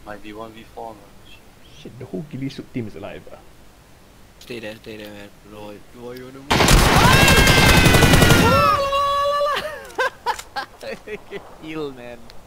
Might be 1v4, man. Shit, the whole ghillie soup team is alive. Stay there, man. Roy, you wanna move? Heal, man.